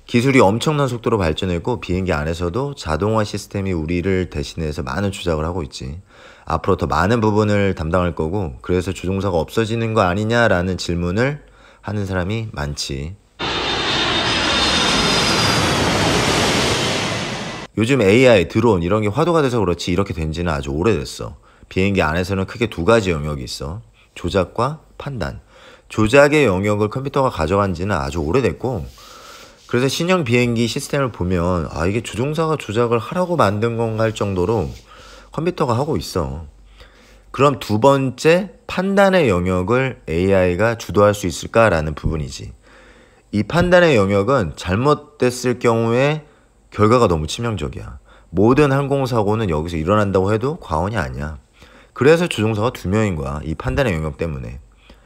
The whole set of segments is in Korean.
기술이 엄청난 속도로 발전했고 비행기 안에서도 자동화 시스템이 우리를 대신해서 많은 조작을 하고 있지. 앞으로 더 많은 부분을 담당할 거고 그래서 조종사가 없어지는 거 아니냐라는 질문을 하는 사람이 많지. 요즘 AI, 드론 이런 게 화두가 돼서 그렇지 이렇게 된 지는 아주 오래됐어. 비행기 안에서는 크게 두 가지 영역이 있어. 조작과 판단. 조작의 영역을 컴퓨터가 가져간 지는 아주 오래됐고 그래서 신형 비행기 시스템을 보면 이게 조종사가 조작을 하라고 만든 건가 할 정도로 컴퓨터가 하고 있어. 그럼 두 번째 판단의 영역을 AI가 주도할 수 있을까라는 부분이지. 이 판단의 영역은 잘못됐을 경우에 결과가 너무 치명적이야. 모든 항공사고는 여기서 일어난다고 해도 과언이 아니야. 그래서 조종사가 2명인 거야. 이 판단의 영역 때문에.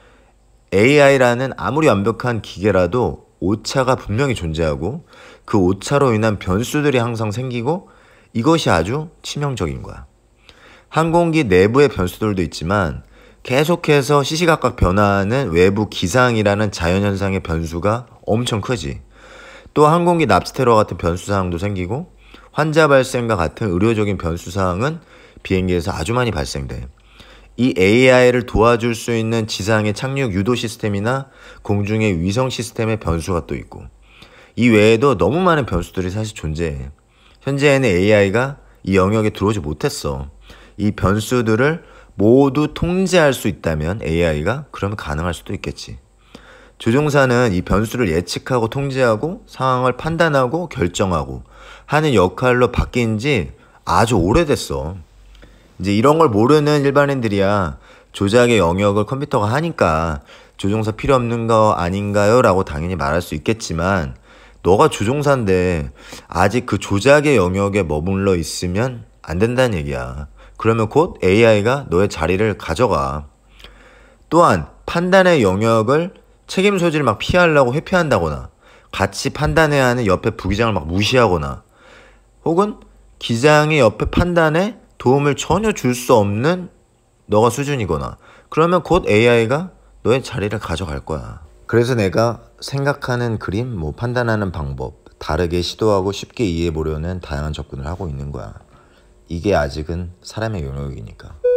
AI라는 아무리 완벽한 기계라도 오차가 분명히 존재하고 그 오차로 인한 변수들이 항상 생기고 이것이 아주 치명적인 거야. 항공기 내부의 변수들도 있지만 계속해서 시시각각 변화하는 외부 기상이라는 자연현상의 변수가 엄청 크지. 또 항공기 납스테러 같은 변수사항도 생기고 환자 발생과 같은 의료적인 변수사항은 비행기에서 아주 많이 발생돼. 이 AI를 도와줄 수 있는 지상의 착륙 유도 시스템이나 공중의 위성 시스템의 변수가 또 있고 이 외에도 너무 많은 변수들이 사실 존재해. 현재에는 AI가 이 영역에 들어오지 못했어. 이 변수들을 모두 통제할 수 있다면 AI가 그러면 가능할 수도 있겠지. 조종사는 이 변수를 예측하고 통제하고 상황을 판단하고 결정하고 하는 역할로 바뀐 지 아주 오래됐어. 이제 이런 걸 모르는 일반인들이야 조작의 영역을 컴퓨터가 하니까 조종사 필요 없는 거 아닌가요? 라고 당연히 말할 수 있겠지만 너가 조종사인데 아직 그 조작의 영역에 머물러 있으면 안 된다는 얘기야. 그러면 곧 AI가 너의 자리를 가져가. 또한 판단의 영역을 책임 소지를 막 피하려고 회피한다거나 같이 판단해야 하는 옆에 부기장을 막 무시하거나 혹은 기장이 옆에 판단에 도움을 전혀 줄 수 없는 너가 수준이거나 그러면 곧 AI가 너의 자리를 가져갈 거야. 그래서 내가 생각하는 그림, 판단하는 방법 다르게 시도하고 쉽게 이해해 보려는 다양한 접근을 하고 있는 거야. 이게 아직은 사람의 영역이니까.